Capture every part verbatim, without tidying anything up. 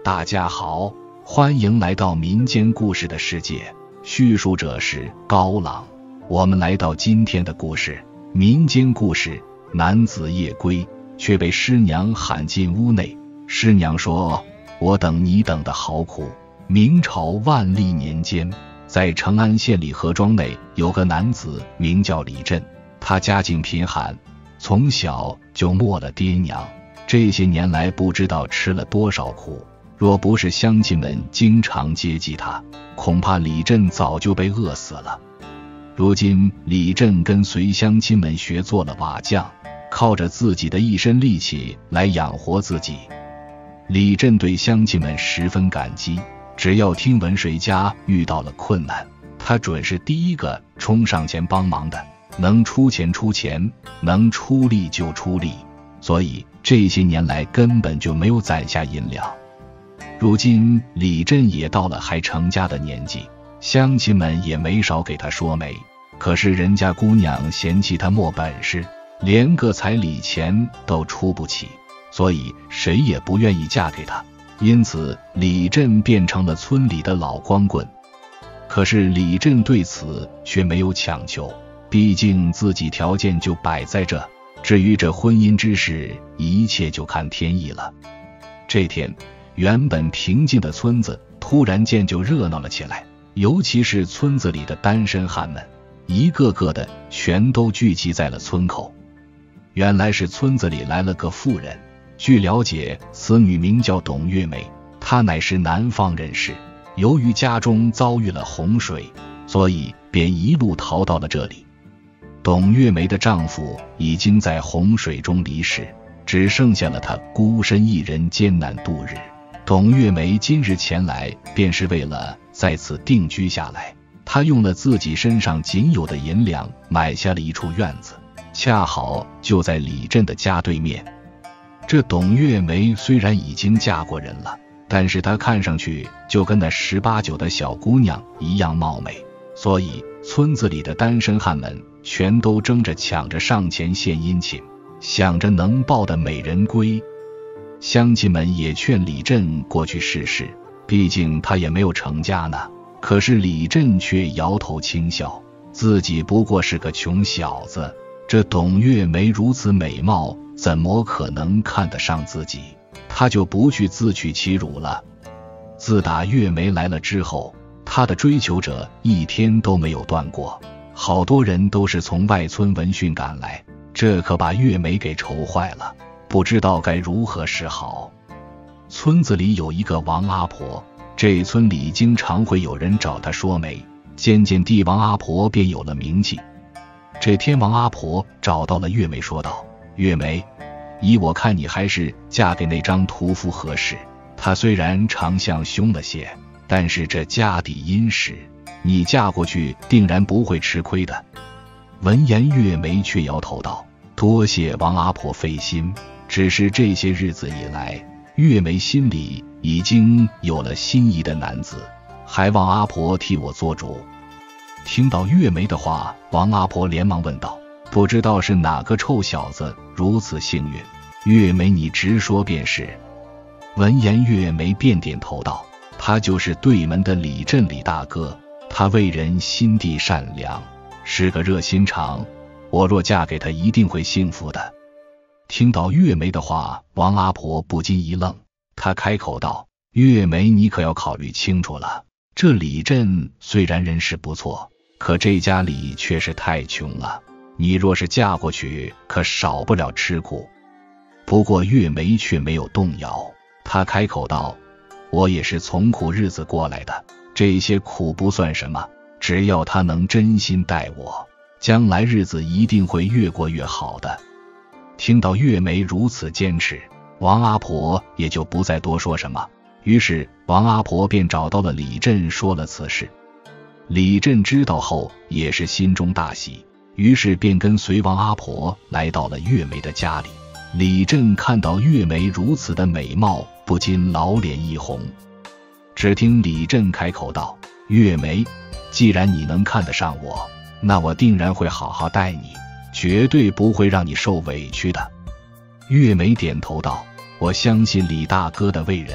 大家好，欢迎来到民间故事的世界，叙述者是高朗。我们来到今天的故事，民间故事。男子夜归，却被师娘喊进屋内。师娘说：我等你等得好苦。明朝万历年间，在成安县里河庄内有个男子名叫李振，他家境贫寒，从小就没了爹娘，这些年来不知道吃了多少苦，若不是乡亲们经常接济他，恐怕李振早就被饿死了。如今李振跟随乡亲们学做了瓦匠，靠着自己的一身力气来养活自己。李振对乡亲们十分感激，只要听闻谁家遇到了困难，他准是第一个冲上前帮忙的，能出钱出钱，能出力就出力，所以这些年来根本就没有攒下银两。如今李振也到了还成家的年纪，乡亲们也没少给他说媒，可是人家姑娘嫌弃他没本事，连个彩礼钱都出不起，所以谁也不愿意嫁给他。因此李振变成了村里的老光棍。可是李振对此却没有强求，毕竟自己条件就摆在这，至于这婚姻之事，一切就看天意了。这天，原本平静的村子突然间就热闹了起来，尤其是村子里的单身汉们，一个个的全都聚集在了村口。原来是村子里来了个妇人，据了解，此女名叫董月梅，她乃是南方人士，由于家中遭遇了洪水，所以便一路逃到了这里。董月梅的丈夫已经在洪水中离世，只剩下了她孤身一人艰难度日。董月梅今日前来，便是为了在此定居下来。她用了自己身上仅有的银两，买下了一处院子，恰好就在李振的家对面。这董月梅虽然已经嫁过人了，但是她看上去就跟那十八九的小姑娘一样貌美，所以村子里的单身汉们全都争着抢着上前献殷勤，想着能抱得美人归。乡亲们也劝李振过去试试，毕竟他也没有成家呢。可是李振却摇头轻笑，自己不过是个穷小子，这董月梅如此美貌，怎么可能看得上自己？他就不去自取其辱了。自打月梅来了之后，他的追求者一天都没有断过，好多人都是从外村闻讯赶来，这可把月梅给愁坏了，不知道该如何是好。村子里有一个王阿婆，这村里经常会有人找她说媒，渐渐地王阿婆便有了名气。这天王阿婆找到了月梅，说道：月梅，依我看你还是嫁给那张屠夫合适，他虽然长相凶了些，但是这家底殷实，你嫁过去定然不会吃亏的。闻言月梅却摇头道：多谢王阿婆费心，只是这些日子以来，月梅心里已经有了心仪的男子，还望阿婆替我做主。听到月梅的话，王阿婆连忙问道：不知道是哪个臭小子如此幸运？月梅你直说便是。闻言月梅便点头道：他就是对门的李振李大哥，他为人心地善良，是个热心肠，我若嫁给他一定会幸福的。听到月梅的话，王阿婆不禁一愣，她开口道：月梅你可要考虑清楚了，这李振虽然人是不错，可这家里却是太穷了，你若是嫁过去，可少不了吃苦。不过月梅却没有动摇，她开口道：我也是从苦日子过来的，这些苦不算什么，只要他能真心待我，将来日子一定会越过越好的。听到月梅如此坚持，王阿婆也就不再多说什么，于是王阿婆便找到了李振说了此事。李振知道后也是心中大喜，于是便跟随王阿婆来到了月梅的家里。李振看到月梅如此的美貌，不禁老脸一红。只听李振开口道：月梅，既然你能看得上我，那我定然会好好待你，绝对不会让你受委屈的。月梅点头道：我相信李大哥的为人，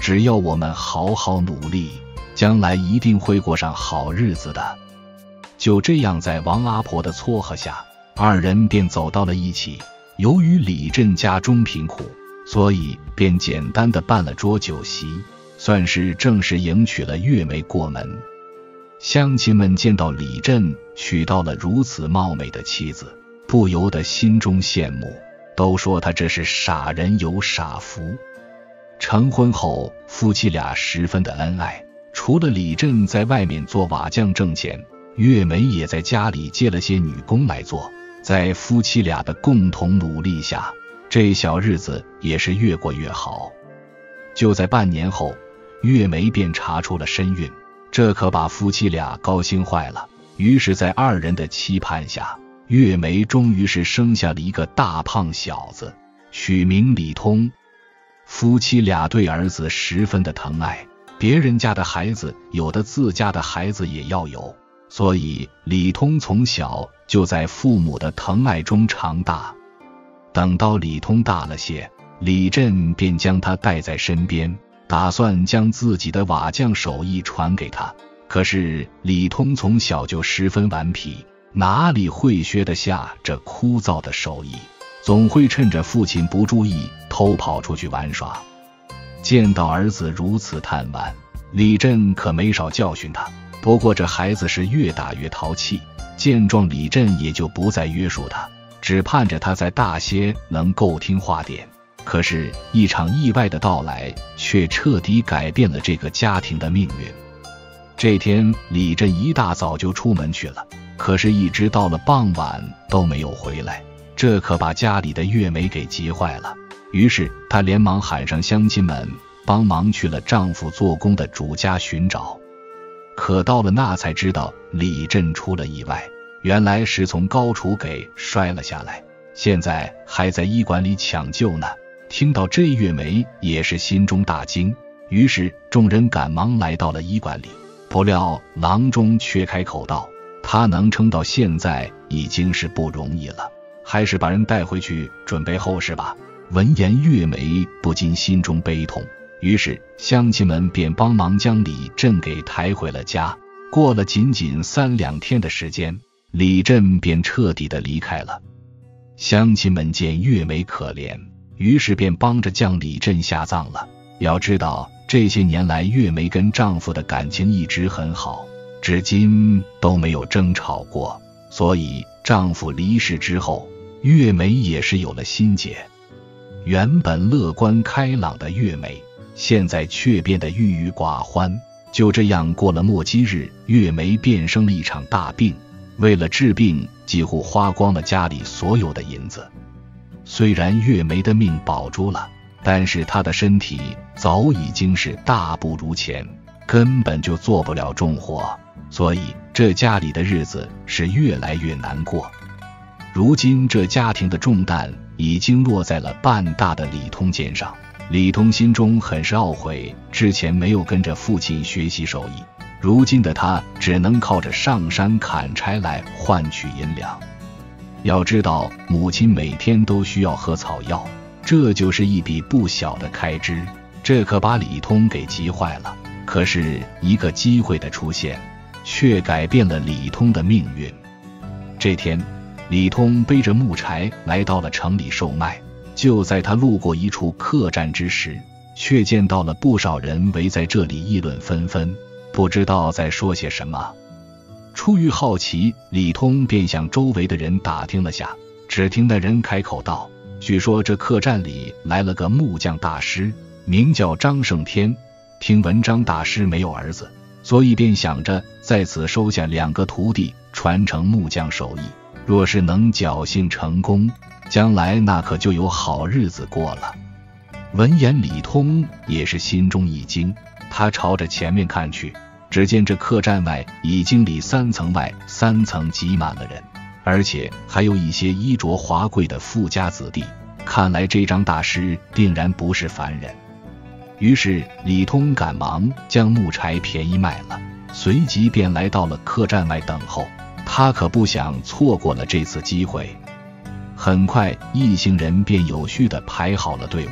只要我们好好努力，将来一定会过上好日子的。就这样，在王阿婆的撮合下，二人便走到了一起。由于李振家中贫苦，所以便简单的办了桌酒席，算是正式迎娶了月梅过门。乡亲们见到李振娶到了如此貌美的妻子，不由得心中羡慕，都说他这是傻人有傻福。成婚后，夫妻俩十分的恩爱，除了李振在外面做瓦匠挣钱，月梅也在家里接了些女工来做。在夫妻俩的共同努力下，这小日子也是越过越好。就在半年后，月梅便查出了身孕，这可把夫妻俩高兴坏了。于是在二人的期盼下，月梅终于是生下了一个大胖小子，取名李通。夫妻俩对儿子十分的疼爱，别人家的孩子有的自家的孩子也要有，所以李通从小就在父母的疼爱中长大。等到李通大了些，李振便将他带在身边，打算将自己的瓦匠手艺传给他。可是李通从小就十分顽皮，哪里会学得下这枯燥的手艺，总会趁着父亲不注意偷跑出去玩耍。见到儿子如此贪玩，李振可没少教训他，不过这孩子是越打越淘气，见状李振也就不再约束他，只盼着他再大些能够听话点。可是一场意外的到来却彻底改变了这个家庭的命运。这天李振一大早就出门去了，可是一直到了傍晚都没有回来，这可把家里的月梅给急坏了。于是她连忙喊上乡亲们帮忙去了丈夫做工的主家寻找。可到了那才知道李振出了意外，原来是从高处给摔了下来，现在还在医馆里抢救呢。听到这，月梅也是心中大惊，于是众人赶忙来到了医馆里。不料郎中却开口道，他能撑到现在已经是不容易了，还是把人带回去准备后事吧。闻言，月梅不禁心中悲痛，于是乡亲们便帮忙将李振给抬回了家。过了仅仅三两天的时间，李振便彻底的离开了。乡亲们见月梅可怜，于是便帮着将李振下葬了。要知道这些年来，月梅跟丈夫的感情一直很好，至今都没有争吵过，所以丈夫离世之后，月梅也是有了心结。原本乐观开朗的月梅，现在却变得郁郁寡欢。就这样过了末基日，月梅便生了一场大病，为了治病几乎花光了家里所有的银子。虽然月梅的命保住了，但是她的身体早已经是大不如前，根本就做不了重活，所以这家里的日子是越来越难过。如今这家庭的重担已经落在了半大的李通肩上。李通心中很是懊悔，之前没有跟着父亲学习手艺，如今的他只能靠着上山砍柴来换取银两。要知道母亲每天都需要喝草药，这就是一笔不小的开支，这可把李通给急坏了。可是一个机会的出现，却改变了李通的命运。这天，李通背着木柴来到了城里售卖，就在他路过一处客栈之时，却见到了不少人围在这里议论纷纷，不知道在说些什么。出于好奇，李通便向周围的人打听了下，只听那人开口道，据说这客栈里来了个木匠大师，名叫张胜天，听闻张大师没有儿子，所以便想着在此收下两个徒弟，传承木匠手艺，若是能侥幸成功，将来那可就有好日子过了。闻言，李通也是心中一惊，他朝着前面看去，只见这客栈外已经里三层外三层挤满了人，而且还有一些衣着华贵的富家子弟，看来这张大师定然不是凡人。于是李通赶忙将木柴便宜卖了，随即便来到了客栈外等候，他可不想错过了这次机会。很快一行人便有序地排好了队伍，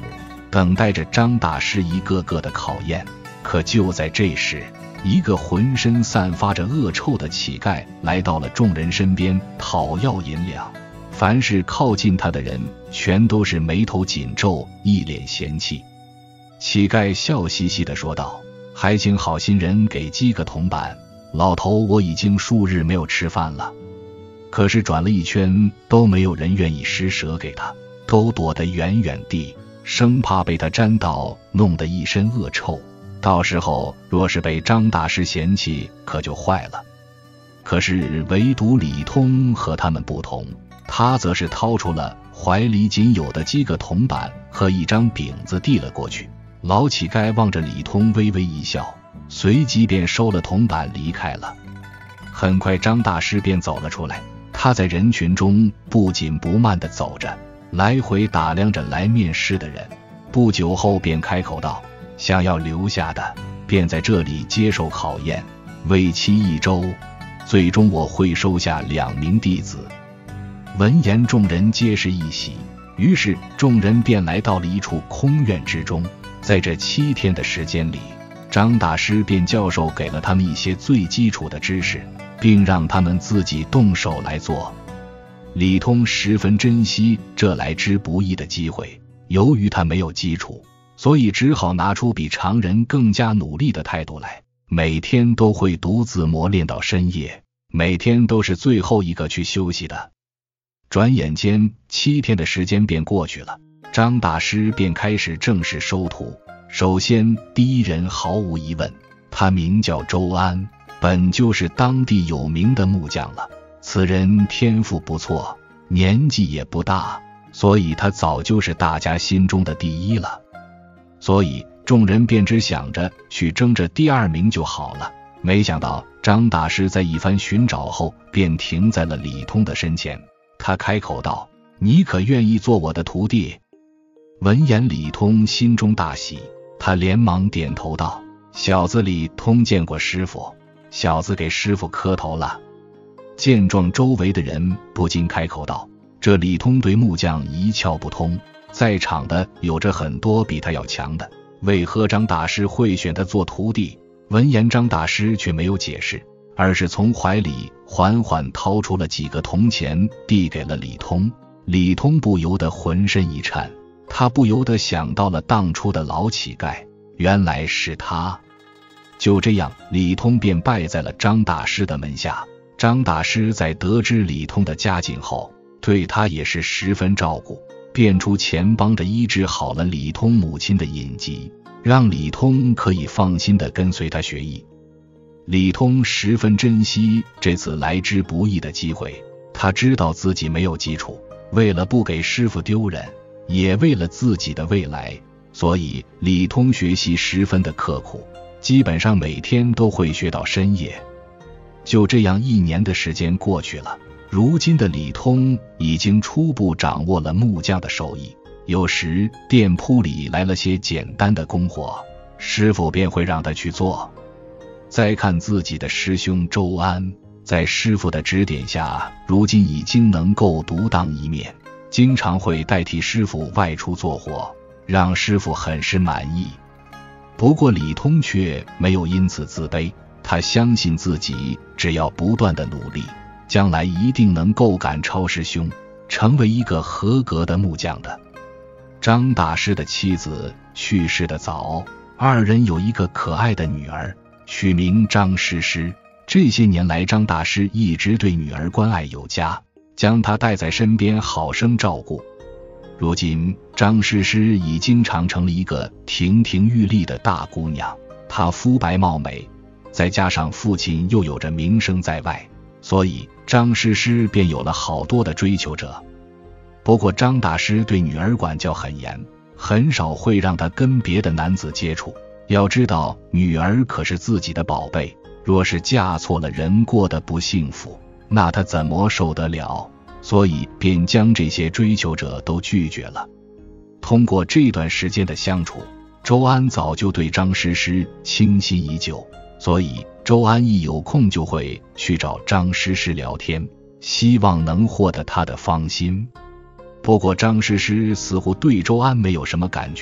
等待着张大师一个个的考验。可就在这时，一个浑身散发着恶臭的乞丐来到了众人身边，讨要银两。凡是靠近他的人，全都是眉头紧皱，一脸嫌弃。乞丐笑嘻嘻地说道：“还请好心人给几个铜板，老头我已经数日没有吃饭了。”可是转了一圈，都没有人愿意施舍给他，都躲得远远地，生怕被他沾到，弄得一身恶臭。到时候若是被张大师嫌弃，可就坏了。可是唯独李通和他们不同，他则是掏出了怀里仅有的几个铜板和一张饼子递了过去。老乞丐望着李通微微一笑，随即便收了铜板离开了。很快张大师便走了出来，他在人群中不紧不慢地走着，来回打量着来面试的人。不久后便开口道：“想要留下的，便在这里接受考验，为期一周，最终我会收下两名弟子。”闻言众人皆是一喜，于是众人便来到了一处空院之中。在这七天的时间里，张大师便教授给了他们一些最基础的知识，并让他们自己动手来做。李通十分珍惜这来之不易的机会，由于他没有基础，所以只好拿出比常人更加努力的态度来，每天都会独自磨练到深夜，每天都是最后一个去休息的。转眼间七天的时间便过去了，张大师便开始正式收徒。首先第一人毫无疑问，他名叫周安，本就是当地有名的木匠了。此人天赋不错，年纪也不大，所以他早就是大家心中的第一了。所以众人便只想着去争这第二名就好了。没想到张大师在一番寻找后，便停在了李通的身前。他开口道：“你可愿意做我的徒弟？”闻言李通心中大喜，他连忙点头道：“小子李通见过师傅，小子给师傅磕头了。”见状周围的人不禁开口道：“这李通对木匠一窍不通，在场的有着很多比他要强的，为何张大师会选他做徒弟？”闻言张大师却没有解释，而是从怀里缓缓掏出了几个铜钱递给了李通。李通不由得浑身一颤，他不由得想到了当初的老乞丐，原来是他。就这样李通便拜在了张大师的门下。张大师在得知李通的家境后，对他也是十分照顾，便出钱帮着医治好了李通母亲的隐疾，让李通可以放心地跟随他学艺。李通十分珍惜这次来之不易的机会，他知道自己没有基础，为了不给师傅丢人，也为了自己的未来，所以李通学习十分的刻苦，基本上每天都会学到深夜。就这样一年的时间过去了，如今的李通已经初步掌握了木匠的手艺，有时店铺里来了些简单的工活，师傅便会让他去做。再看自己的师兄周安，在师傅的指点下，如今已经能够独当一面，经常会代替师傅外出做活，让师傅很是满意。不过李通却没有因此自卑，他相信自己只要不断的努力，将来一定能够赶超师兄，成为一个合格的木匠的。张大师的妻子去世的早，二人有一个可爱的女儿，取名张诗诗。这些年来张大师一直对女儿关爱有加，将她带在身边好生照顾。如今张诗诗已经长成了一个亭亭玉立的大姑娘，她肤白貌美，再加上父亲又有着名声在外，所以张诗诗便有了好多的追求者。不过张大师对女儿管教很严，很少会让她跟别的男子接触。要知道女儿可是自己的宝贝，若是嫁错了人，过得不幸福，那她怎么受得了？所以便将这些追求者都拒绝了。通过这段时间的相处，周安早就对张诗诗倾心已久，所以周安一有空就会去找张诗诗聊天，希望能获得她的芳心。不过张诗诗似乎对周安没有什么感觉，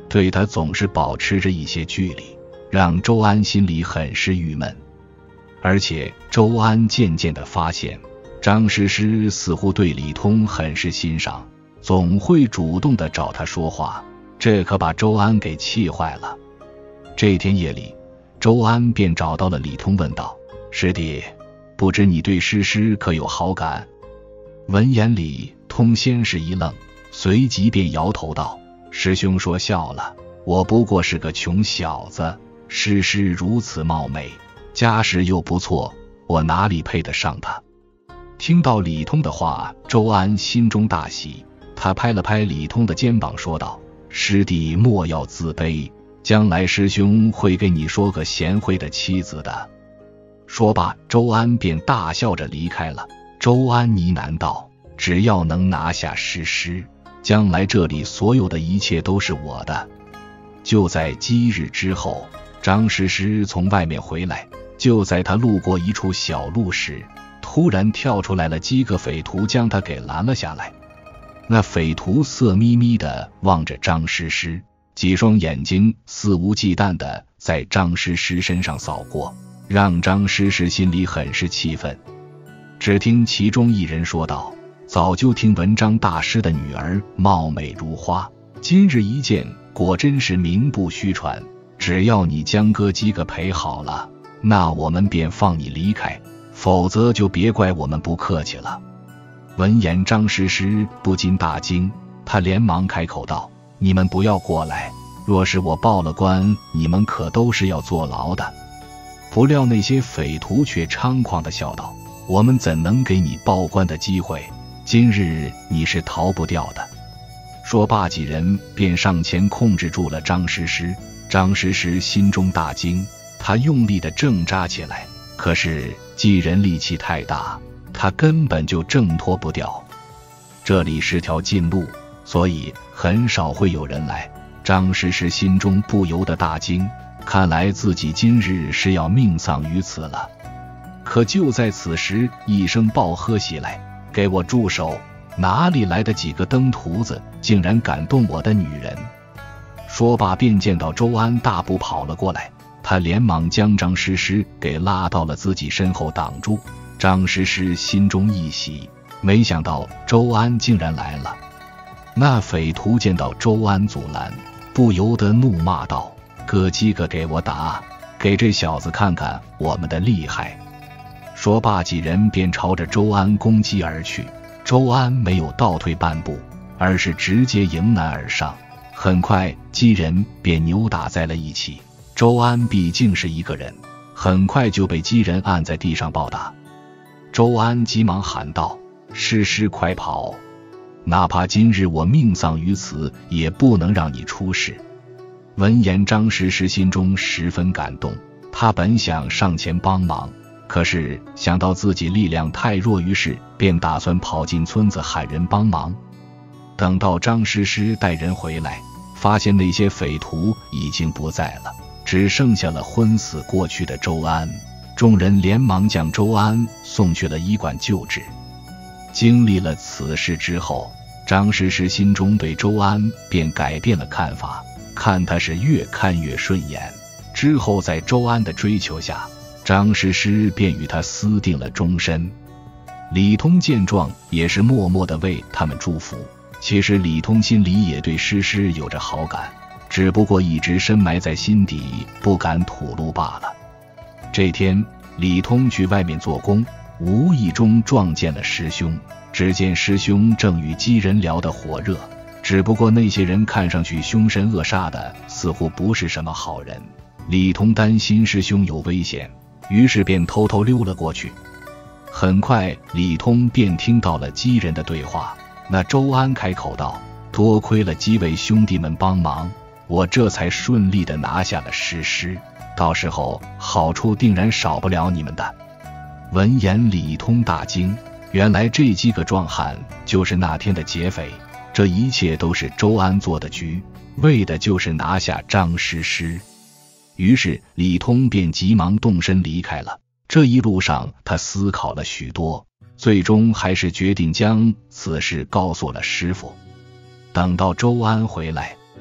对他总是保持着一些距离，让周安心里很是郁闷。而且周安渐渐地发现，张诗诗似乎对李通很是欣赏，总会主动地找他说话，这可把周安给气坏了。这天夜里，周安便找到了李通，问道：师弟，不知你对诗诗可有好感？闻言，李通先是一愣，随即便摇头道：师兄说笑了，我不过是个穷小子，诗诗如此貌美，家世又不错，我哪里配得上她？听到李通的话，周安心中大喜，他拍了拍李通的肩膀说道：师弟莫要自卑，将来师兄会给你说个贤惠的妻子的。说罢，周安便大笑着离开了。周安呢喃道：只要能拿下诗诗，将来这里所有的一切都是我的。就在几日之后，张诗诗从外面回来，就在他路过一处小路时，突然跳出来了几个匪徒，将他给拦了下来。那匪徒色眯眯地望着张诗诗，几双眼睛肆无忌惮地在张诗诗身上扫过，让张诗诗心里很是气愤。只听其中一人说道：早就听闻张大师的女儿貌美如花，今日一见，果真是名不虚传。只要你将哥几个陪好了，那我们便放你离开，否则就别怪我们不客气了。闻言，张诗诗不禁大惊，她连忙开口道：你们不要过来，若是我报了官，你们可都是要坐牢的。不料那些匪徒却猖狂地笑道：我们怎能给你报官的机会？今日你是逃不掉的。说罢，几人便上前控制住了张诗诗。张诗诗心中大惊，她用力地挣扎起来，可是几人力气太大，她根本就挣脱不掉。这里是条近路，所以很少会有人来。张诗诗心中不由得大惊，看来自己今日是要命丧于此了。可就在此时，一声暴喝袭来：给我住手！哪里来的几个登徒子，竟然敢动我的女人？说罢，便见到周安大步跑了过来，他连忙将张诗诗给拉到了自己身后挡住。张诗诗心中一喜，没想到周安竟然来了。那匪徒见到周安阻拦，不由得怒骂道：哥几个给我打，给这小子看看我们的厉害！说罢，几人便朝着周安攻击而去。周安没有倒退半步，而是直接迎难而上，很快几人便扭打在了一起。周安毕竟是一个人，很快就被几人按在地上暴打。周安急忙喊道：诗诗快跑，哪怕今日我命丧于此，也不能让你出事。闻言，张诗诗心中十分感动，她本想上前帮忙，可是想到自己力量太弱，于是便打算跑进村子喊人帮忙。等到张诗诗带人回来，发现那些匪徒已经不在了，只剩下了昏死过去的周安。众人连忙将周安送去了医馆救治。经历了此事之后，张诗诗心中对周安便改变了看法，看他是越看越顺眼。之后在周安的追求下，张诗诗便与他私定了终身。李通见状，也是默默地为他们祝福。其实李通心里也对诗诗有着好感，只不过一直深埋在心底，不敢吐露罢了。这天，李通去外面做工，无意中撞见了师兄。只见师兄正与几人聊得火热，只不过那些人看上去凶神恶煞的，似乎不是什么好人。李通担心师兄有危险，于是便偷偷溜了过去。很快，李通便听到了几人的对话。那周安开口道：多亏了几位兄弟们帮忙，我这才顺利地拿下了诗诗，到时候好处定然少不了你们的。闻言，李通大惊，原来这几个壮汉就是那天的劫匪，这一切都是周安做的局，为的就是拿下张诗诗。于是李通便急忙动身离开了。这一路上他思考了许多，最终还是决定将此事告诉了师傅。等到周安回来，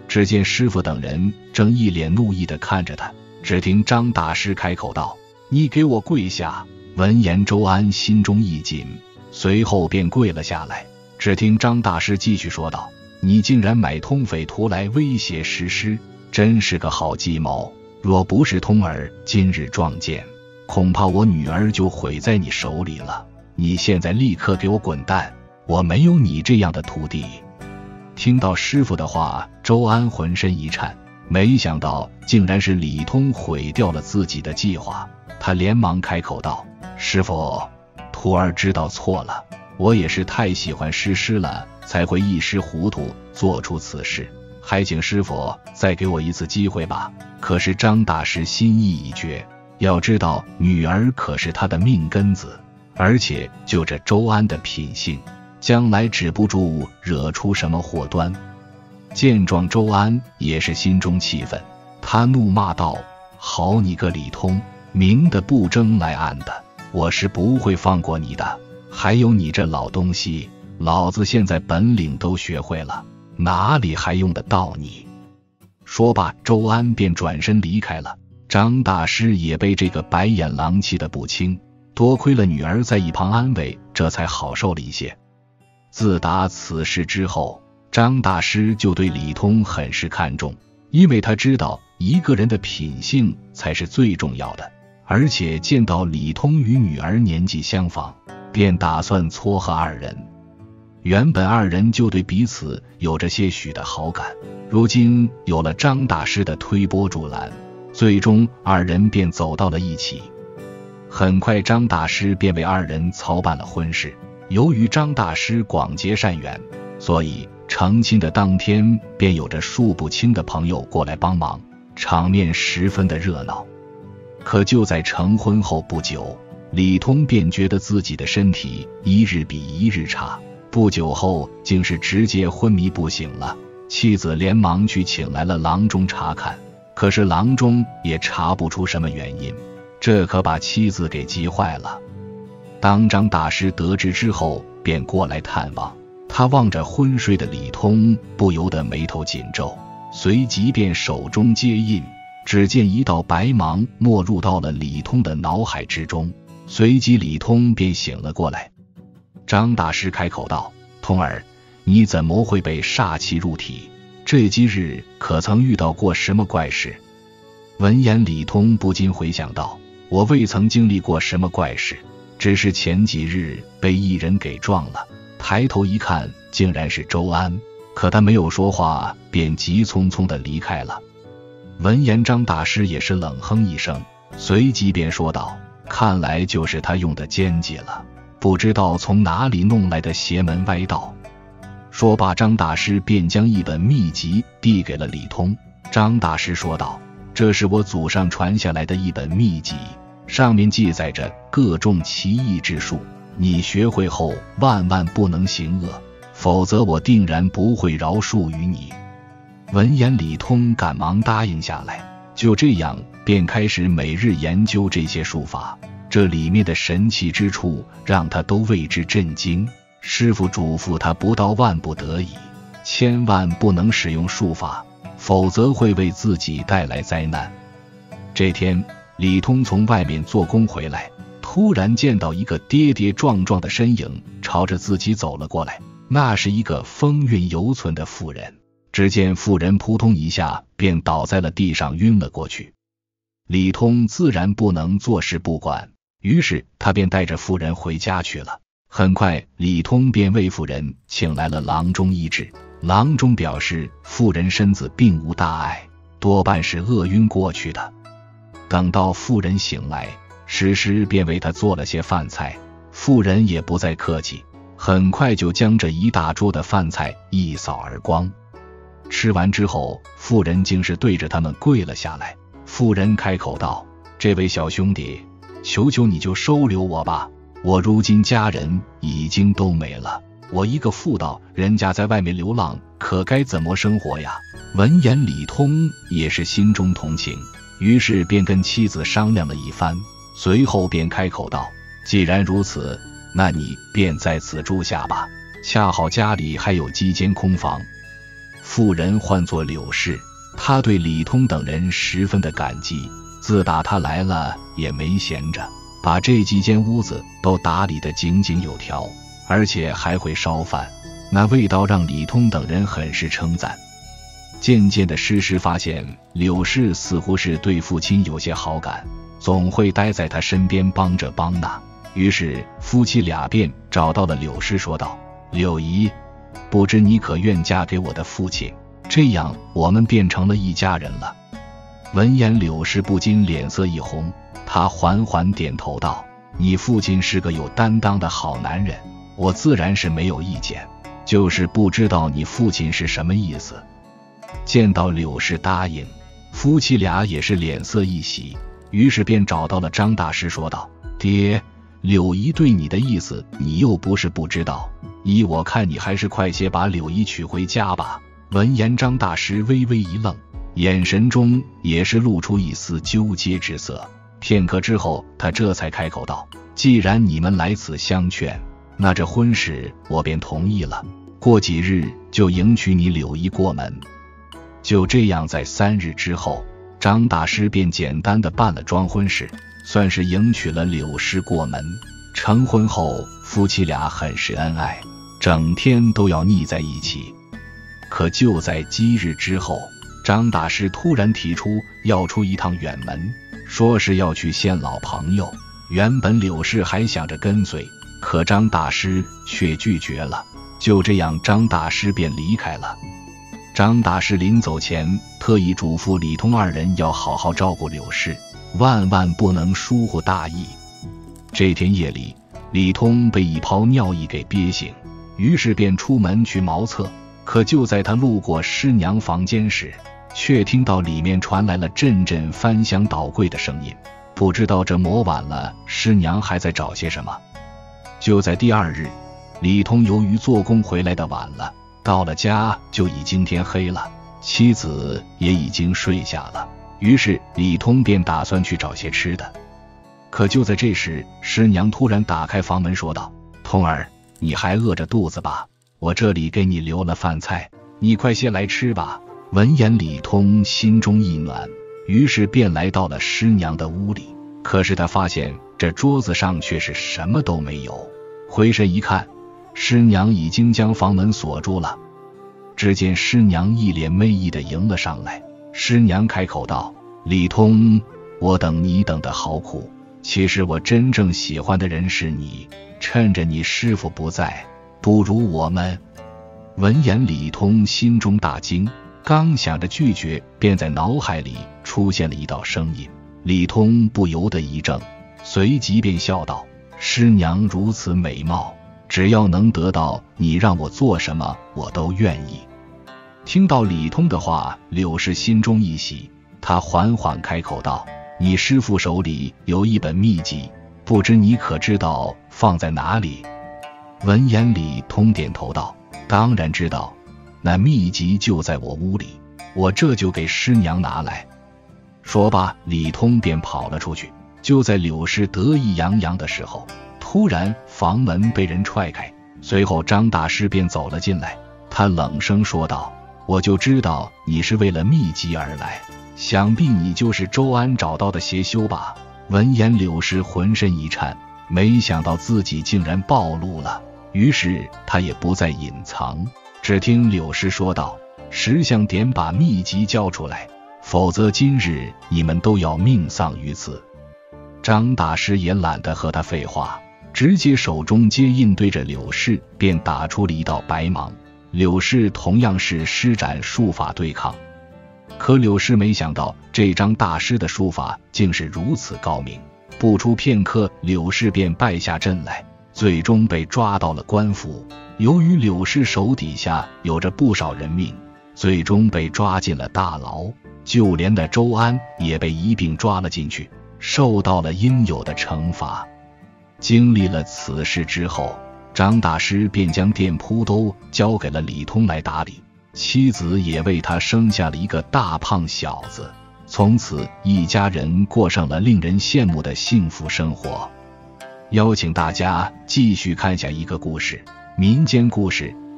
只见师傅等人正一脸怒意地看着他，只听张大师开口道：“你给我跪下！”闻言，周安心中一紧，随后便跪了下来。只听张大师继续说道：“你竟然买通匪徒来威胁师师，真是个好计谋。若不是通儿今日撞见，恐怕我女儿就毁在你手里了。你现在立刻给我滚蛋！我没有你这样的徒弟。”听到师傅的话，周安浑身一颤，没想到竟然是李通毁掉了自己的计划。他连忙开口道：“师傅，徒儿知道错了，我也是太喜欢师师了，才会一时糊涂做出此事，还请师傅再给我一次机会吧。”可是张大师心意已决，要知道女儿可是他的命根子，而且就这周安的品性，将来止不住惹出什么祸端。见状，周安也是心中气愤，他怒骂道：“好你个李通，明的不争来暗的，我是不会放过你的。还有你这老东西，老子现在本领都学会了，哪里还用得到你？”说罢，周安便转身离开了。张大师也被这个白眼狼气得不轻，多亏了女儿在一旁安慰，这才好受了一些。自打此事之后，张大师就对李通很是看重，因为他知道一个人的品性才是最重要的，而且见到李通与女儿年纪相仿，便打算撮合二人。原本二人就对彼此有着些许的好感，如今有了张大师的推波助澜，最终二人便走到了一起。很快，张大师便为二人操办了婚事。由于张大师广结善缘，所以成亲的当天便有着数不清的朋友过来帮忙，场面十分的热闹。可就在成婚后不久，李通便觉得自己的身体一日比一日差，不久后竟是直接昏迷不醒了。妻子连忙去请来了郎中查看，可是郎中也查不出什么原因，这可把妻子给急坏了。当张大师得知之后，便过来探望他，望着昏睡的李通，不由得眉头紧皱，随即便手中接印，只见一道白芒没入到了李通的脑海之中，随即李通便醒了过来。张大师开口道：“通儿，你怎么会被煞气入体？这几日可曾遇到过什么怪事？”闻言，李通不禁回想道：“我未曾经历过什么怪事，只是前几日被一人给撞了，抬头一看，竟然是周安。可他没有说话，便急匆匆地离开了。”闻言，张大师也是冷哼一声，随即便说道：“看来就是他用的奸计了，不知道从哪里弄来的邪门歪道。”说罢，张大师便将一本秘籍递给了李通。张大师说道：“这是我祖上传下来的一本秘籍，上面记载着各种奇异之术，你学会后万万不能行恶，否则我定然不会饶恕于你。”闻言，李通赶忙答应下来，就这样便开始每日研究这些术法。这里面的神奇之处让他都为之震惊。师父嘱咐他，不到万不得已，千万不能使用术法，否则会为自己带来灾难。这天，李通从外面做工回来，突然见到一个跌跌撞撞的身影朝着自己走了过来，那是一个风韵犹存的妇人。只见妇人扑通一下便倒在了地上，晕了过去。李通自然不能坐视不管，于是他便带着妇人回家去了。很快，李通便为妇人请来了郎中医治。郎中表示，妇人身子并无大碍，多半是饿晕过去的。等到妇人醒来，诗诗便为她做了些饭菜，妇人也不再客气，很快就将这一大桌的饭菜一扫而光。吃完之后，妇人竟是对着他们跪了下来。妇人开口道：“这位小兄弟，求求你就收留我吧，我如今家人已经都没了，我一个妇道，人家在外面流浪，可该怎么生活呀？”闻言，李通也是心中同情，于是便跟妻子商量了一番，随后便开口道：“既然如此，那你便在此住下吧，恰好家里还有几间空房。” 妇人唤作柳氏，他对李通等人十分的感激，自打他来了也没闲着，把这几间屋子都打理得井井有条，而且还会烧饭，那味道让李通等人很是称赞。渐渐的，诗诗发现柳氏似乎是对父亲有些好感，总会待在他身边帮着帮那。于是夫妻俩便找到了柳氏，说道：柳姨，不知你可愿嫁给我的父亲，这样我们变成了一家人了。闻言，柳氏不禁脸色一红，她缓缓点头道：你父亲是个有担当的好男人，我自然是没有意见，就是不知道你父亲是什么意思。见到柳氏答应，夫妻俩也是脸色一喜，于是便找到了张大师，说道：爹，柳姨对你的意思你又不是不知道，依我看你还是快些把柳姨娶回家吧。闻言，张大师微微一愣，眼神中也是露出一丝纠结之色。片刻之后，他这才开口道：既然你们来此相劝，那这婚事我便同意了，过几日就迎娶你柳姨过门。就这样，在三日之后，张大师便简单的办了桩婚事，算是迎娶了柳氏过门。成婚后，夫妻俩很是恩爱，整天都要腻在一起。可就在几日之后，张大师突然提出要出一趟远门，说是要去见老朋友。原本柳氏还想着跟随，可张大师却拒绝了。就这样，张大师便离开了。张大师临走前特意嘱咐李通二人要好好照顾柳氏，万万不能疏忽大意。这天夜里，李通被一泡尿意给憋醒，于是便出门去茅厕。可就在他路过师娘房间时，却听到里面传来了阵阵翻箱倒柜的声音，不知道这么晚了，师娘还在找些什么。就在第二日，李通由于做工回来的晚了，到了家就已经天黑了，妻子也已经睡下了，于是李通便打算去找些吃的。可就在这时，师娘突然打开房门说道：通儿，你还饿着肚子吧？我这里给你留了饭菜，你快些来吃吧。闻言，李通心中一暖，于是便来到了师娘的屋里。可是他发现这桌子上却是什么都没有，回身一看，师娘已经将房门锁住了。只见师娘一脸媚意地迎了上来，师娘开口道：李通，我等你等得好苦，其实我真正喜欢的人是你，趁着你师父不在，不如我们。闻言，李通心中大惊，刚想着拒绝，便在脑海里出现了一道声音。李通不由得一怔，随即便笑道：师娘如此美貌，只要能得到你让我做什么我都愿意。听到李通的话，柳氏心中一喜，他缓缓开口道：你师父手里有一本秘籍，不知你可知道放在哪里？闻言，李通点头道：当然知道，那秘籍就在我屋里，我这就给师娘拿来。说罢，李通便跑了出去。就在柳氏得意洋洋的时候，突然房门被人踹开，随后张大师便走了进来。他冷声说道：我就知道你是为了秘籍而来，想必你就是周安找到的邪修吧。闻言，柳氏浑身一颤，没想到自己竟然暴露了，于是他也不再隐藏，只听柳氏说道：识相点把秘籍交出来，否则今日你们都要命丧于此。张大师也懒得和他废话，直接手中接印对着柳氏便打出了一道白芒。柳氏同样是施展术法对抗，可柳氏没想到这张大师的术法竟是如此高明，不出片刻，柳氏便败下阵来，最终被抓到了官府。由于柳氏手底下有着不少人命，最终被抓进了大牢，就连的周安也被一并抓了进去，受到了应有的惩罚。经历了此事之后，张大师便将店铺都交给了李通来打理，妻子也为他生下了一个大胖小子，从此一家人过上了令人羡慕的幸福生活。邀请大家继续看下一个故事，民间故事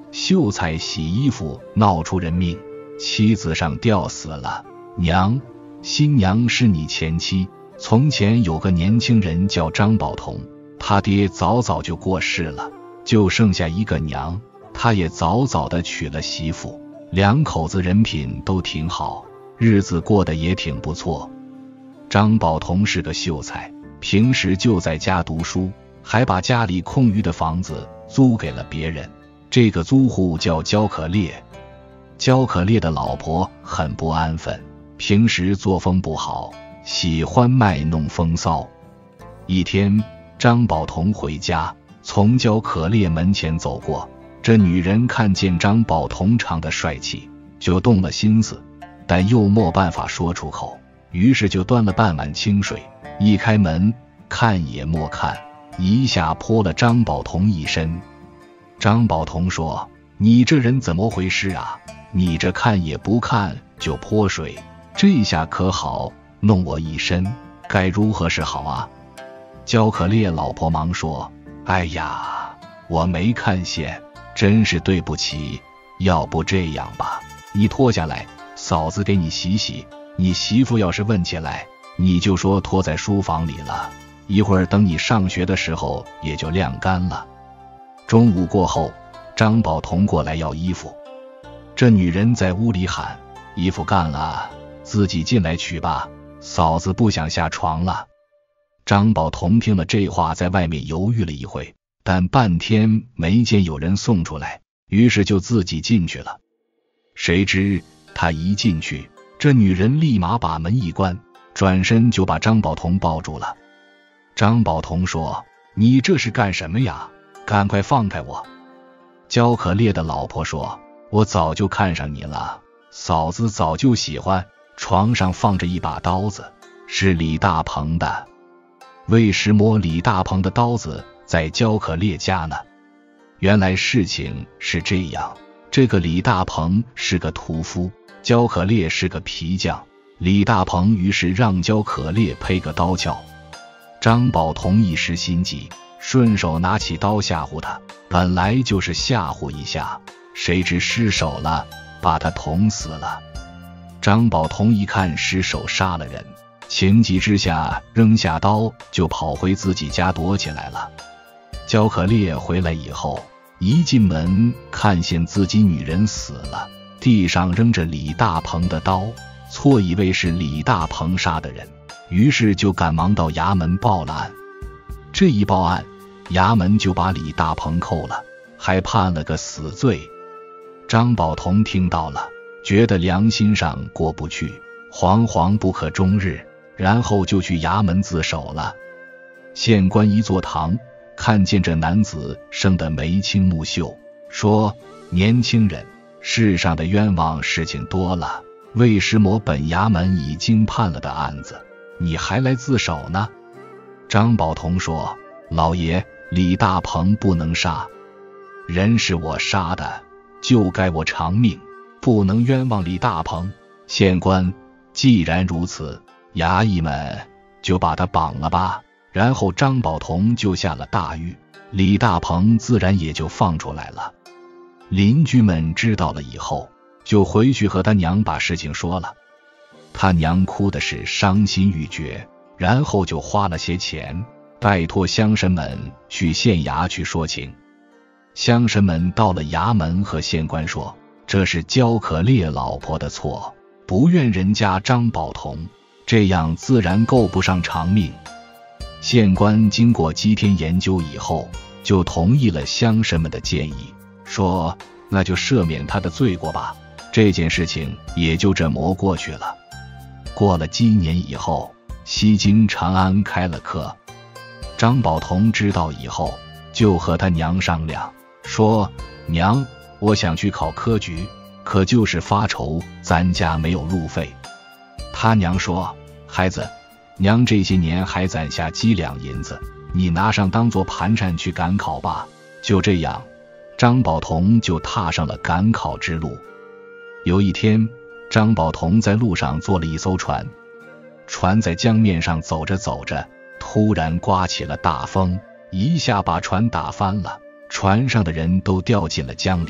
秀才洗衣服闹出人命，妻子上吊死了。娘，新娘是你前妻。从前有个年轻人叫张宝同，他爹早早就过世了，就剩下一个娘，他也早早的娶了媳妇，两口子人品都挺好，日子过得也挺不错。张宝同是个秀才，平时就在家读书，还把家里空余的房子租给了别人。这个租户叫焦可烈。焦可烈的老婆很不安分，平时作风不好，喜欢卖弄风骚。一天，张宝同回家，从焦可烈门前走过，这女人看见张宝同长得帅气，就动了心思，但又没办法说出口，于是就端了半碗清水，一开门看也莫看，一下泼了张宝同一身。张宝同说：你这人怎么回事啊？你这看也不看就泼水，这下可好，弄我一身，该如何是好啊？焦可烈老婆忙说：哎呀，我没看见，真是对不起，要不这样吧，你脱下来，嫂子给你洗洗，你媳妇要是问起来，你就说脱在书房里了，一会儿等你上学的时候也就晾干了。中午过后，张宝同过来要衣服，这女人在屋里喊：衣服干了，自己进来取吧，嫂子不想下床了。张宝同听了这话，在外面犹豫了一会，但半天没见有人送出来，于是就自己进去了。谁知他一进去，这女人立马把门一关，转身就把张宝同抱住了。张宝同说：你这是干什么呀？赶快放开我！焦可烈的老婆说：我早就看上你了，嫂子早就喜欢。床上放着一把刀子，是李大鹏的。为什么李大鹏的刀子在焦可烈家呢？原来事情是这样，这个李大鹏是个屠夫，焦可烈是个皮匠，李大鹏于是让焦可烈配个刀鞘。张宝同一时心急，顺手拿起刀吓唬他，本来就是吓唬一下，谁知失手了，把他捅死了。张宝同一看失手杀了人，情急之下扔下刀就跑回自己家躲起来了。焦可烈回来以后，一进门看见自己女人死了，地上扔着李大鹏的刀，错以为是李大鹏杀的人，于是就赶忙到衙门报了案。这一报案，衙门就把李大鹏扣了，还判了个死罪。张宝同听到了，觉得良心上过不去，惶惶不可终日，然后就去衙门自首了。县官一坐堂，看见这男子生得眉清目秀，说：年轻人，世上的冤枉事情多了，为什么本衙门已经判了的案子，你还来自首呢？张宝同说：老爷，李大鹏不能杀，人是我杀的，就该我偿命，不能冤枉李大鹏。县官，既然如此，衙役们就把他绑了吧。然后张宝同就下了大狱，李大鹏自然也就放出来了。邻居们知道了以后，就回去和他娘把事情说了。他娘哭的是伤心欲绝，然后就花了些钱，拜托乡绅们去县衙去说情。乡绅们到了衙门和县官说，这是焦可烈老婆的错，不怨人家张宝同，这样自然够不上偿命。县官经过几天研究以后，就同意了乡绅们的建议，说那就赦免他的罪过吧，这件事情也就这么过去了。过了几年以后，西京长安开了课，张宝同知道以后，就和他娘商量，说：娘，我想去考科举，可就是发愁咱家没有路费。他娘说：孩子，娘这些年还攒下几两银子，你拿上当做盘缠去赶考吧。就这样，张宝同就踏上了赶考之路。有一天，张宝同在路上坐了一艘船，船在江面上走着走着，突然刮起了大风，一下把船打翻了，船上的人都掉进了江里。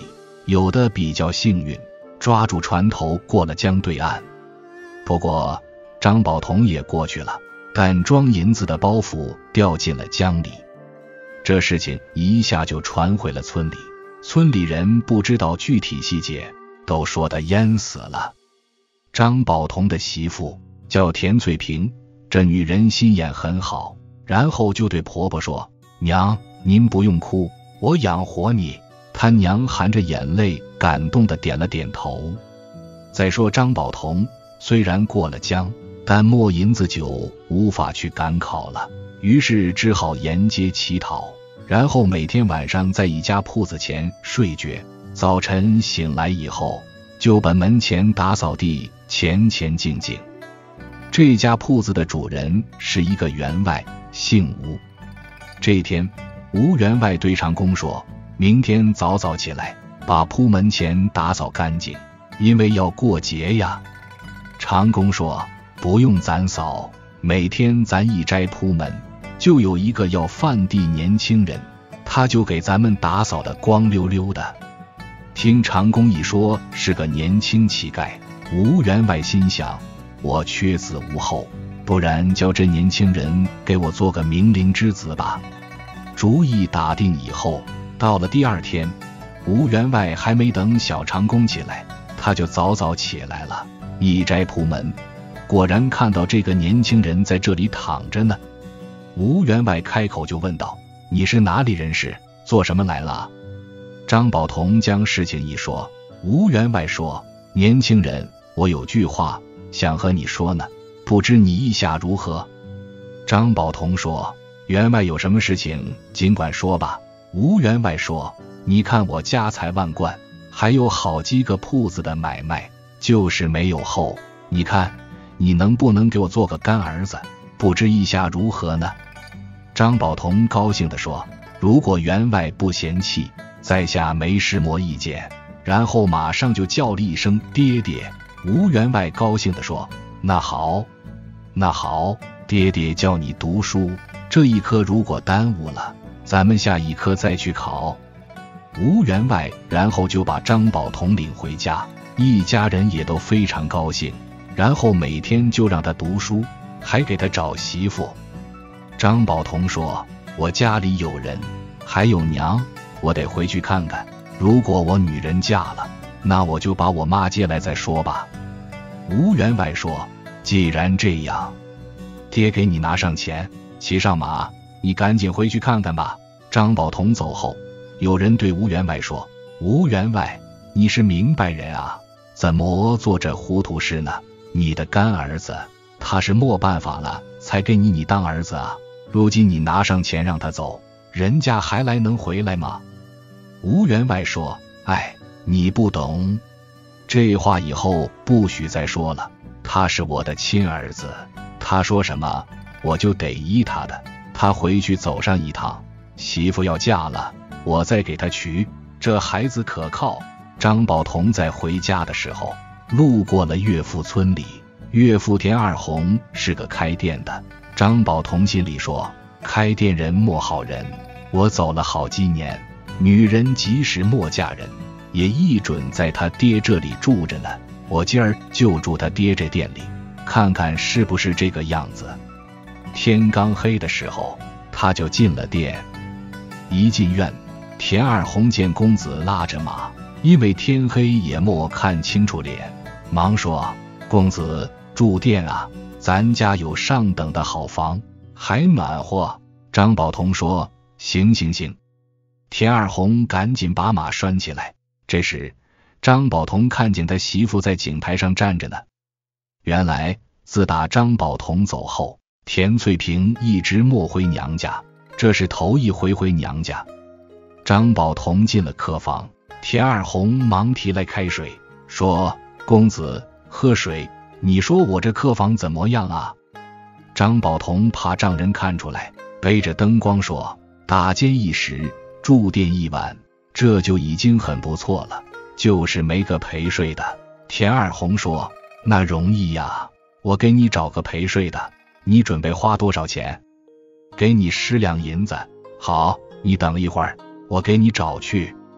有的比较幸运，抓住船头过了江对岸。不过张宝同也过去了，但装银子的包袱掉进了江里。这事情一下就传回了村里，村里人不知道具体细节，都说得淹死了。张宝同的媳妇叫田翠萍，这女人心眼很好，然后就对婆婆说：娘，您不用哭，我养活你。她娘含着眼泪感动地点了点头。再说张宝同虽然过了江，但没银子酒无法去赶考了，于是只好沿街乞讨，然后每天晚上在一家铺子前睡觉，早晨醒来以后就把门前打扫地，前前净净。这家铺子的主人是一个员外，姓吴。这天吴员外对长工说，明天早早起来把铺门前打扫干净，因为要过节呀。长工说，不用咱扫，每天咱一摘铺门，就有一个要饭地年轻人，他就给咱们打扫得光溜溜的。听长工一说是个年轻乞丐，吴员外心想，我缺子无后，不然叫这年轻人给我做个明灵之子吧。主意打定以后，到了第二天，吴员外还没等小长工起来，他就早早起来了，一摘铺门，果然看到这个年轻人在这里躺着呢。吴员外开口就问道，你是哪里人士，做什么来了？张宝同将事情一说，吴员外说，年轻人，我有句话想和你说呢，不知你意下如何？张宝同说，员外有什么事情尽管说吧。吴员外说，你看我家财万贯，还有好几个铺子的买卖，就是没有后，你看你能不能给我做个干儿子，不知意下如何呢？张宝同高兴地说，如果员外不嫌弃，在下没什么意见。然后马上就叫了一声爹爹。吴员外高兴地说，那好那好，爹爹叫你读书，这一科如果耽误了，咱们下一科再去考。吴员外然后就把张宝同领回家，一家人也都非常高兴，然后每天就让他读书，还给他找媳妇。张宝同说，我家里有人，还有娘，我得回去看看，如果我女人嫁了，那我就把我妈接来再说吧。吴员外说，既然这样，爹给你拿上钱，骑上马，你赶紧回去看看吧。张宝同走后，有人对吴员外说，吴员外，你是明白人啊，怎么做这糊涂事呢？你的干儿子他是没办法了才给你你当儿子啊，如今你拿上钱让他走，人家还来能回来吗？吴员外说，哎，你不懂，这话以后不许再说了，他是我的亲儿子，他说什么我就得依他的，他回去走上一趟，媳妇要嫁了，我再给他娶，这孩子可靠。张宝同在回家的时候路过了岳父村里，岳父田二红是个开店的。张宝同心里说，开店人莫好人，我走了好几年，女人即使莫嫁人，也一准在他爹这里住着呢，我今儿就住他爹这店里，看看是不是这个样子。天刚黑的时候，他就进了店。一进院，田二红见公子拉着马，因为天黑也莫看清楚脸，忙说，公子住店啊，咱家有上等的好房，还暖和。张宝同说，行行行。田二红赶紧把马拴起来。这时张宝同看见他媳妇在井台上站着呢。原来自打张宝同走后，田翠萍一直没回娘家，这是头一回回娘家。张宝同进了客房，田二红忙提来开水，说，公子喝水，你说我这客房怎么样啊？张宝同怕丈人看出来，背着灯光说，打尖一时，住店一晚，这就已经很不错了，就是没个陪睡的。田二红说，那容易呀，我给你找个陪睡的，你准备花多少钱？给你十两银子。好，你等一会儿，我给你找去。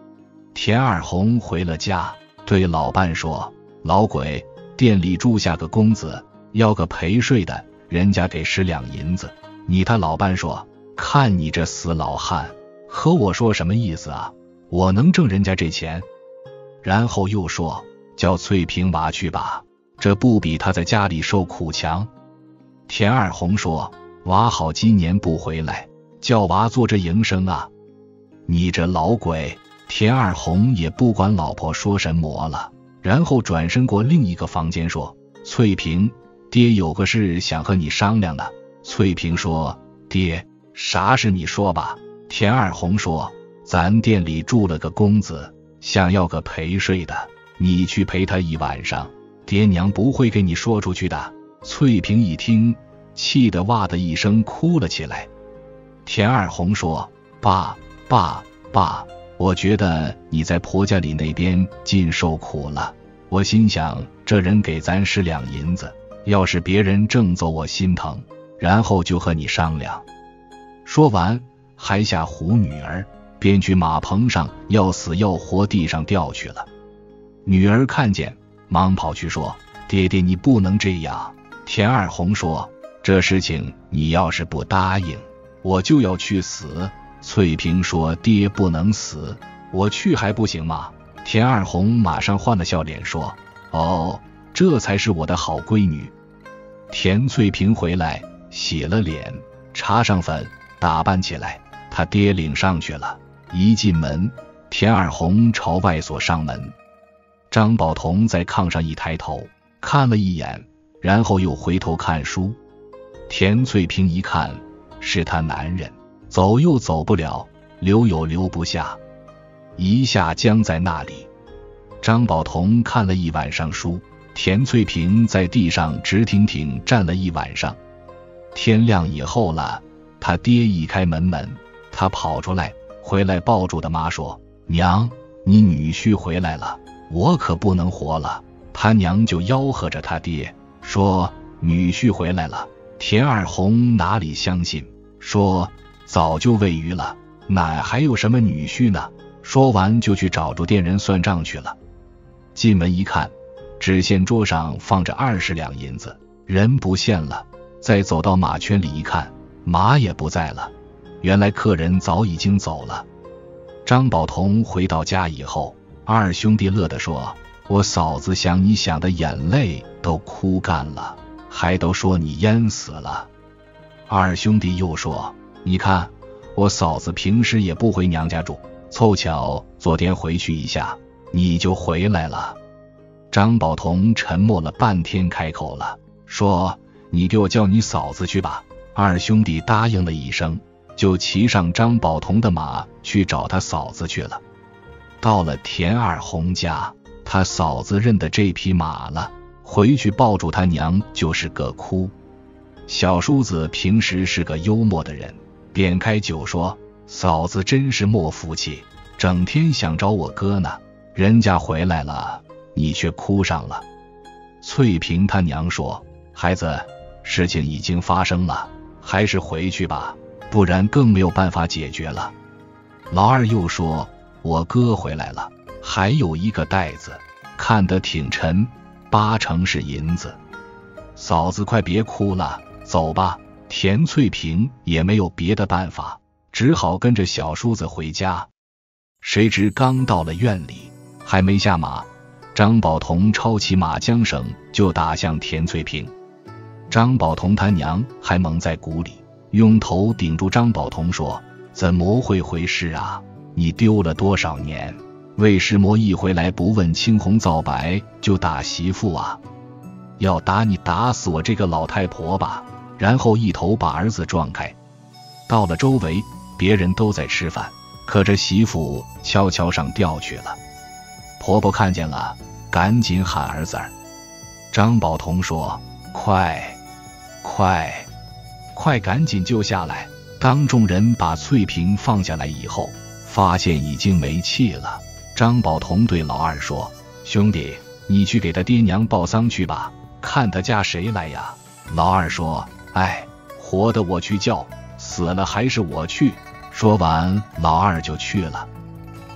田二红回了家，对老伴说：老鬼，店里住下个公子，要个陪睡的，人家给十两银子。你他老伴说：看你这死老汉，和我说什么意思啊？我能挣人家这钱？然后又说：叫翠萍娃去吧，这不比他在家里受苦强。田二红说：娃好今年不回来，叫娃做这营生啊。你这老鬼！田二红也不管老婆说什么了，然后转身过另一个房间说：翠萍，爹有个事想和你商量呢。翠萍说：爹，啥事你说吧。田二红说：咱店里住了个公子，想要个陪睡的，你去陪他一晚上，爹娘不会给你说出去的。翠萍一听，气得哇的一声哭了起来。田二红说：爸爸爸，我觉得你在婆家里那边尽受苦了，我心想这人给咱十两银子，要是别人正走我心疼，然后就和你商量。说完还下唬女儿，便去马棚上要死要活地上吊去了。女儿看见，忙跑去说：爹爹你不能这样。田二红说：这事情你要是不答应，我就要去死。翠萍说：爹不能死，我去还不行吗？田二红马上换了笑脸说：哦，这才是我的好闺女。田翠萍回来，洗了脸，擦上粉，打扮起来，她爹领上去了。一进门，田二红朝外锁上门。张宝同在炕上一抬头，看了一眼，然后又回头看书。田翠萍一看，是她男人，走又走不了，留又留不下，一下僵在那里。张宝同看了一晚上书，田翠萍在地上直挺挺站了一晚上。天亮以后了，他爹一开门门，他跑出来，回来抱住的妈说：娘，你女婿回来了，我可不能活了。他娘就吆喝着他爹说：女婿回来了。田二红哪里相信，说：早就喂鱼了，哪还有什么女婿呢？说完就去找住店人算账去了。进门一看，只见桌上放着二十两银子，人不见了。再走到马圈里一看，马也不在了，原来客人早已经走了。张宝同回到家以后，二兄弟乐地说：我嫂子想你想的眼泪都哭干了，还都说你淹死了。二兄弟又说：你看我嫂子平时也不回娘家住，凑巧昨天回去一下，你就回来了。张宝同沉默了半天，开口了，说：你给我叫你嫂子去吧。二兄弟答应了一声，就骑上张宝同的马去找他嫂子去了。到了田二红家，他嫂子认得这匹马了，回去抱住他娘就是个哭。小叔子平时是个幽默的人，便开酒说：嫂子真是没福气，整天想找我哥呢，人家回来了，你却哭上了。翠萍他娘说：孩子，事情已经发生了，还是回去吧，不然更没有办法解决了。老二又说：我哥回来了，还有一个袋子，看得挺沉，八成是银子。嫂子快别哭了，走吧。田翠萍也没有别的办法，只好跟着小叔子回家。谁知刚到了院里，还没下马，张宝同抄起马缰绳就打向田翠萍。张宝同他娘还蒙在鼓里，用头顶住张宝同说：怎么会回事啊？你丢了多少年？为什么一回来不问青红皂白就打媳妇啊？要打你打死我这个老太婆吧！然后一头把儿子撞开。到了周围，别人都在吃饭，可这媳妇悄悄上吊去了。婆婆看见了，赶紧喊儿子儿。张宝同说：快快快赶紧救下来！当众人把翠萍放下来以后，发现已经没气了。张宝同对老二说：兄弟，你去给他爹娘报丧去吧，看他家谁来呀？老二说：哎，活的我去叫，死了还是我去。说完，老二就去了。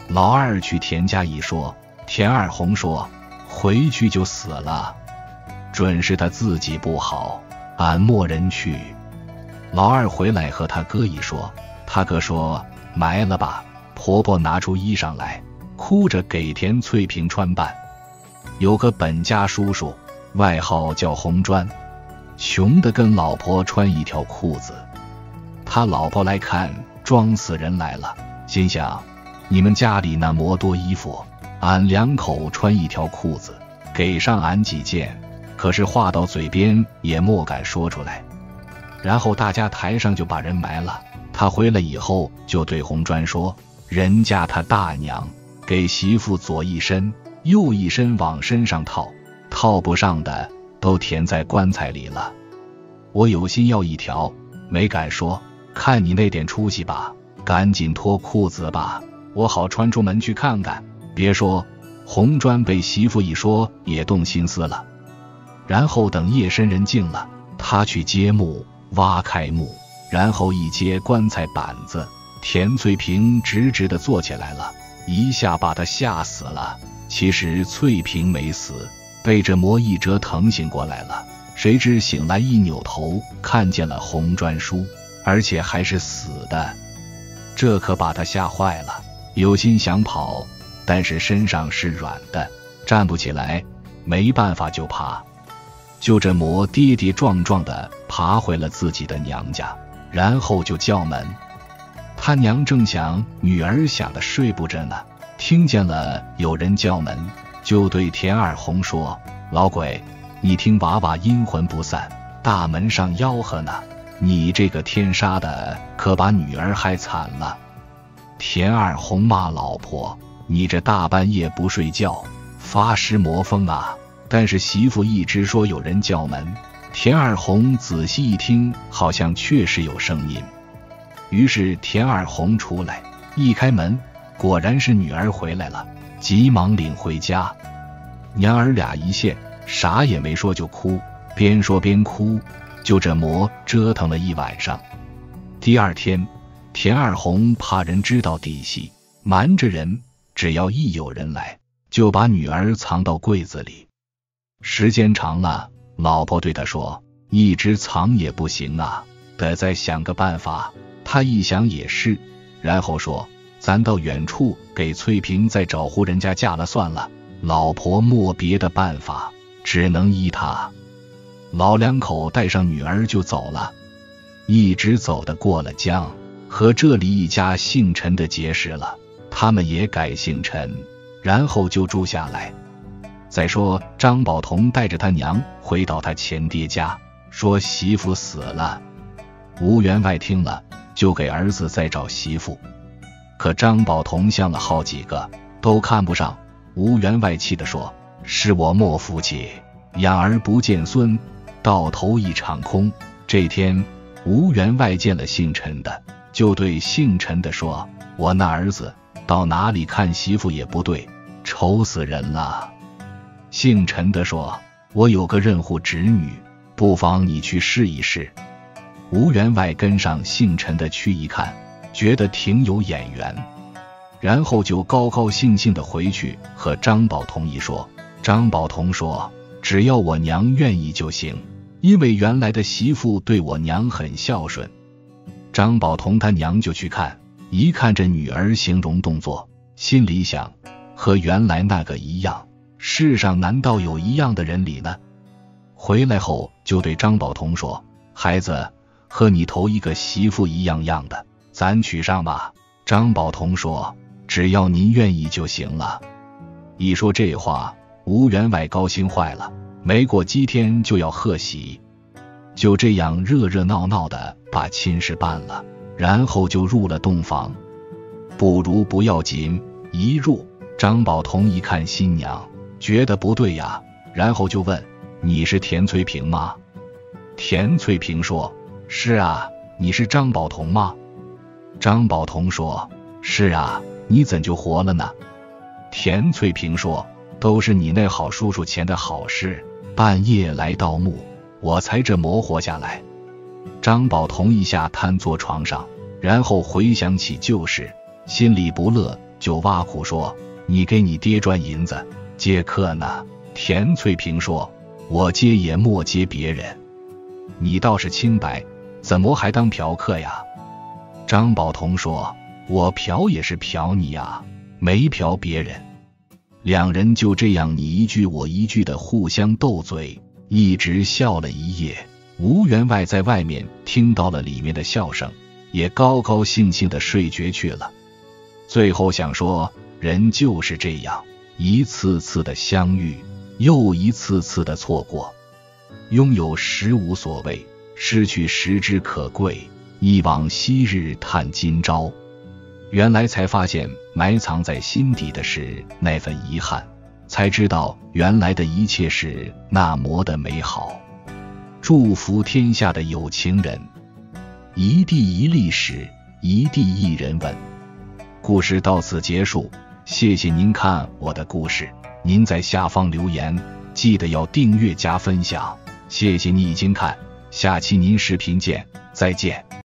老二去田家一说，田二红说回去就死了，准是他自己不好，俺没人去。老二回来和他哥一说，他哥说埋了吧。婆婆拿出衣裳来，哭着给田翠萍穿扮。有个本家叔叔，外号叫红砖，穷得跟老婆穿一条裤子。他老婆来看，装死人来了，心想你们家里那么多衣服，俺两口穿一条裤子，给上俺几件，可是话到嘴边也莫敢说出来。然后大家台上就把人埋了。他回来以后就对红砖说，人家他大娘给媳妇左一身右一身往身上套，套不上的都填在棺材里了。我有心要一条，没敢说，看你那点出息吧，赶紧脱裤子吧，我好穿出门去看看。别说，红砖被媳妇一说也动心思了。然后等夜深人静了，他去揭墓，挖开墓，然后一揭棺材板子，田翠萍直直地坐起来了，一下把他吓死了。其实翠萍没死，被这魔一折疼醒过来了。谁知醒来一扭头，看见了红砖叔，而且还是死的，这可把他吓坏了，有心想跑，但是身上是软的，站不起来，没办法就爬。就这魔跌跌撞撞地爬回了自己的娘家，然后就叫门。他娘正想女儿想的睡不着呢，听见了有人叫门，就对田二红说，老鬼，你听娃娃阴魂不散，大门上吆喝呢，你这个天杀的可把女儿害惨了。田二红骂老婆，你这大半夜不睡觉，发失魔疯啊。但是媳妇一直说有人叫门，田二红仔细一听，好像确实有声音。于是田二红出来，一开门，果然是女儿回来了，急忙领回家。娘儿俩一见，啥也没说就哭，边说边哭，就这魔折腾了一晚上。第二天，田二红怕人知道底细，瞒着人，只要一有人来，就把女儿藏到柜子里。时间长了，老婆对他说，一直藏也不行啊，得再想个办法。他一想也是，然后说，咱到远处给翠萍再找户人家嫁了算了，老婆没别的办法，只能依他。老两口带上女儿就走了，一直走得过了江，和这里一家姓陈的结识了，他们也改姓陈，然后就住下来。再说张宝同带着他娘回到他前爹家，说媳妇死了。吴员外听了，就给儿子再找媳妇，可张宝同相了好几个，都看不上。吴员外气地说，是我莫福气，养儿不见孙，到头一场空。这天吴员外见了姓陈的，就对姓陈的说，我那儿子到哪里看媳妇也不对，愁死人了。姓陈的说，我有个任户侄女，不妨你去试一试。吴员外跟上姓陈的去一看，觉得挺有眼缘，然后就高高兴兴地回去和张宝同一说。张宝同说，只要我娘愿意就行，因为原来的媳妇对我娘很孝顺。张宝同他娘就去看，一看这女儿形容动作，心里想，和原来那个一样，世上难道有一样的人理呢？回来后就对张宝同说，孩子，和你头一个媳妇一样样的，咱娶上吧。张宝同说，只要您愿意就行了。一说这话，吴员外高兴坏了，没过几天就要贺喜。就这样热热闹闹的把亲事办了，然后就入了洞房。不如不要紧，一入，张宝同一看新娘，觉得不对呀，然后就问，你是田翠萍吗？田翠萍说，是啊，你是张宝同吗？张宝同说，是啊，你怎就活了呢？田翠萍说，都是你那好叔叔前的好事，半夜来盗墓，我才这魔活下来。张宝同一下瘫坐床上，然后回想起旧事，心里不乐， 就挖苦说：“你给你爹赚银子，接客呢？”田翠萍说：“我接也莫接别人。”你倒是清白，怎么还当嫖客呀？张宝同说：“我嫖也是嫖你呀，没嫖别人。”两人就这样你一句我一句的互相斗嘴，一直笑了一夜。吴员外在外面听到了里面的笑声，也高高兴兴的睡觉去了。最后想说，人就是这样，一次次的相遇，又一次次的错过。拥有时无所谓，失去时之可贵。忆往昔日叹今朝。原来才发现埋藏在心底的是那份遗憾，才知道原来的一切是那么的美好。祝福天下的有情人。一地一历史，一地一人文。故事到此结束，谢谢您看我的故事。您在下方留言，记得要订阅加分享。谢谢你已经看，下期您视频见，再见。